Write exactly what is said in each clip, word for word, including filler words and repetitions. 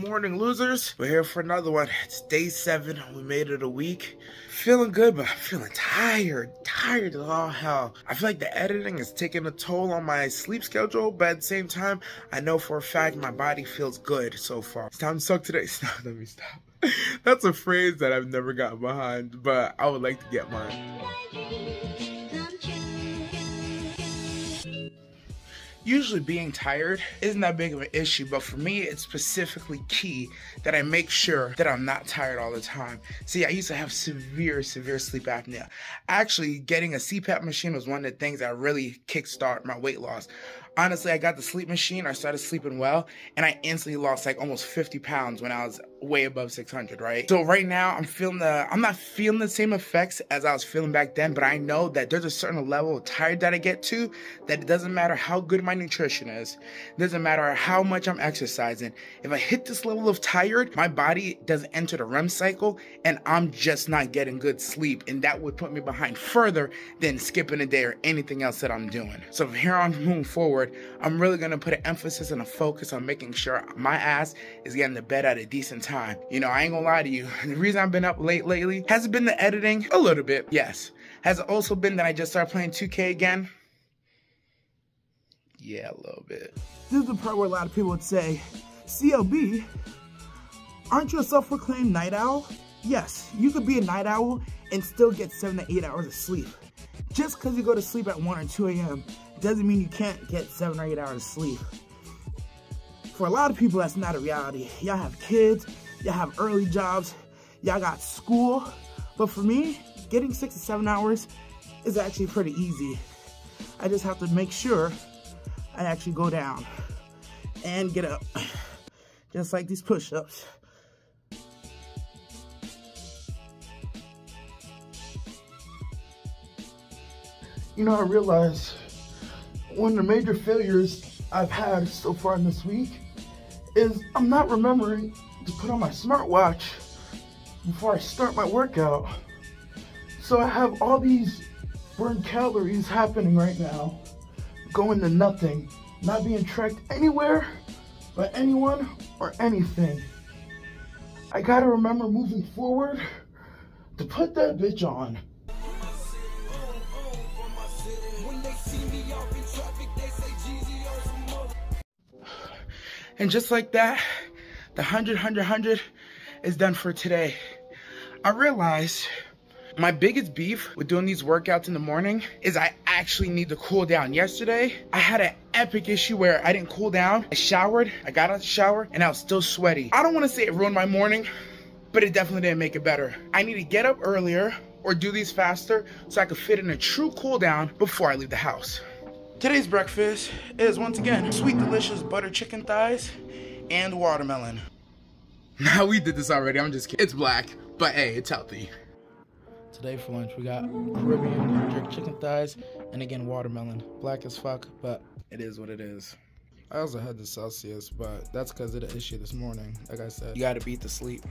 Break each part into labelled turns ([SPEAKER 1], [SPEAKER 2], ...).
[SPEAKER 1] morning, losers. We're here for another one. It's day seven. We made it a week. Feeling good, but I'm feeling tired. Tired as all hell. I feel like the editing is taking a toll on my sleep schedule, but at the same time, I know for a fact my body feels good so far. It's time to suck today. Stop, let me stop. That's a phrase that I've never gotten behind, but I would like to get mine. Usually being tired isn't that big of an issue, but for me, it's specifically key that I make sure that I'm not tired all the time. See, I used to have severe, severe sleep apnea. Actually, getting a C PAP machine was one of the things that really kickstart my weight loss. Honestly, I got the sleep machine, I started sleeping well, and I instantly lost like almost fifty pounds when I was way above six hundred, right? So right now, I'm feeling the, I'm not feeling the same effects as I was feeling back then, but I know that there's a certain level of tired that I get to, that it doesn't matter how good my nutrition is, it doesn't matter how much I'm exercising. If I hit this level of tired, my body doesn't enter the R E M cycle, and I'm just not getting good sleep, and that would put me behind further than skipping a day or anything else that I'm doing. So from here on moving forward, I'm really gonna put an emphasis and a focus on making sure my ass is getting to bed at a decent time. You know, I ain't gonna lie to you. The reason I've been up late lately has it been the editing? A little bit, yes. Has it also been that I just started playing two K again? Yeah, a little bit.
[SPEAKER 2] This is the part where a lot of people would say, C L B, aren't you a self-proclaimed night owl? Yes, you could be a night owl and still get seven to eight hours of sleep. Just because you go to sleep at one or two A M doesn't mean you can't get seven or eight hours of sleep. For a lot of people, that's not a reality. Y'all have kids, y'all have early jobs, y'all got school. But for me, getting six to seven hours is actually pretty easy. I just have to make sure I actually go down and get up, just like these push-ups. You know, I realize one of the major failures I've had so far in this week is I'm not remembering to put on my smartwatch before I start my workout. So I have all these burned calories happening right now, going to nothing, not being tracked anywhere by anyone or anything. I gotta remember moving forward to put that bitch on.
[SPEAKER 1] And just like that, the hundred, hundred, hundred is done for today. I realized my biggest beef with doing these workouts in the morning is I actually need to cool down. Yesterday, I had an epic issue where I didn't cool down. I showered, I got out of the shower, and I was still sweaty. I don't want to say it ruined my morning, but it definitely didn't make it better. I need to get up earlier or do these faster so I could fit in a true cool down before I leave the house. Today's breakfast is once again sweet delicious butter chicken thighs and watermelon. Now we did this already, I'm just kidding. It's black, but hey, it's healthy. Today for lunch we got Caribbean jerk chicken thighs and again watermelon. Black as fuck, but it is what it is. I also had the Celsius, but that's because of the issue this morning. Like I said, you gotta beat the sleep.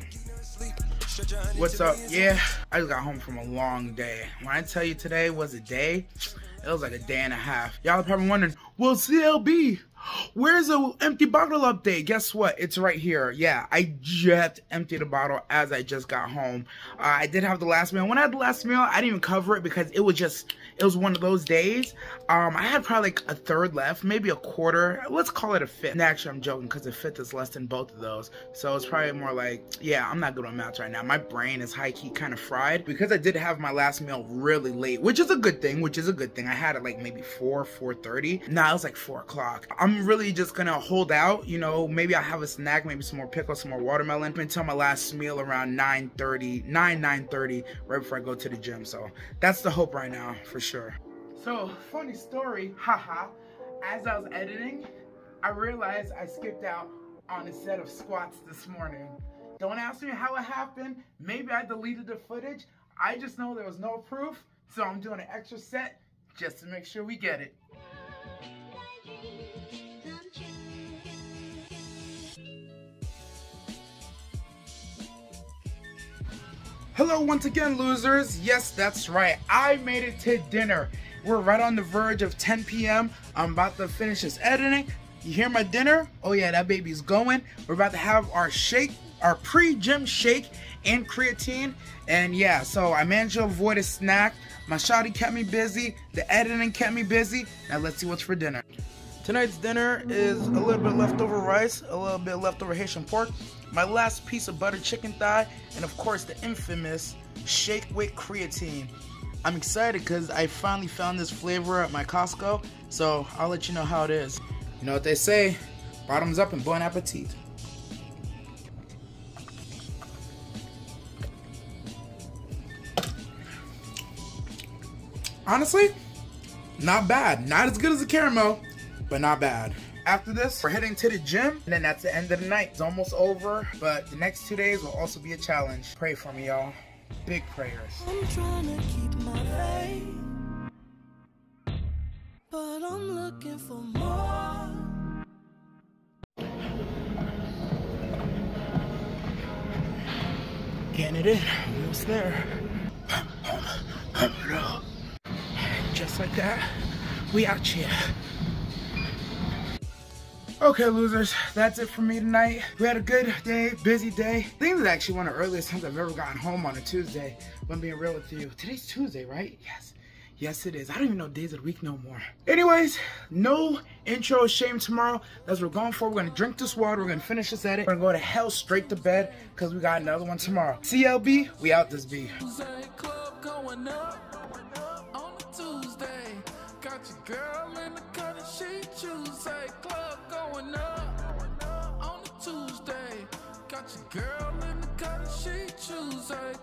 [SPEAKER 1] What's up? Yeah, I just got home from a long day. When I tell you today was a day, it was like a day and a half. Y'all are probably wondering, well, C L B, where's the empty bottle update? Guess what? It's right here. Yeah, I just emptied a bottle as I just got home. Uh, I did have the last meal. When I had the last meal, I didn't even cover it because it was just, it was one of those days. Um, I had probably like a third left, maybe a quarter. Let's call it a fifth. And actually, I'm joking because a fifth is less than both of those. So it's probably more like, yeah, I'm not good on maths right now. My brain is high-key kind of fried because I did have my last meal really late, which is a good thing, which is a good thing. I had it like maybe four, four thirty. Nah, it was like four o'clock. I'm really just gonna hold out, you know, maybe I'll have a snack, maybe some more pickles, some more watermelon until my last meal around nine thirty, nine, nine thirty, right before I go to the gym. So that's the hope right now, for sure. So, funny story, haha, as I was editing, I realized I skipped out on a set of squats this morning. Don't ask me how it happened. Maybe I deleted the footage. I just know there was no proof, so I'm doing an extra set just to make sure we get it. Hello once again, losers. Yes, that's right. I made it to dinner. We're right on the verge of ten P M I'm about to finish this editing. You hear my dinner? Oh yeah, that baby's going. We're about to have our shake, our pre-gym shake and creatine. And yeah, so I managed to avoid a snack. My shawty kept me busy. The editing kept me busy. Now let's see what's for dinner. Tonight's dinner is a little bit leftover rice, a little bit leftover Haitian pork, my last piece of buttered chicken thigh, and of course the infamous shake with creatine. I'm excited because I finally found this flavor at my Costco, so I'll let you know how it is. You know what they say, bottoms up and bon appetit. Honestly, not bad. Not as good as the caramel, but not bad. After this, we're heading to the gym, and then that's the end of the night. It's almost over, but the next two days will also be a challenge. Pray for me, y'all. Big prayers.
[SPEAKER 3] I'm trying to keep my faith, but I'm looking for more.
[SPEAKER 1] Getting it in. Almost there. Just like that, we out here. Okay, losers, that's it for me tonight. We had a good day, busy day. I think this is actually one of the earliest times I've ever gotten home on a Tuesday, if I'm being real with you. Today's Tuesday, right? Yes. Yes, it is. I don't even know days of the week no more. Anyways, no intro shame tomorrow. That's what we're going for. We're going to drink this water. We're going to finish this edit. We're going to go to hell straight to bed because we got another one tomorrow. C L B, we out this B.
[SPEAKER 3] Got your girl in the cut and she choose a club going up on a Tuesday. Got your girl in the cut and she choose a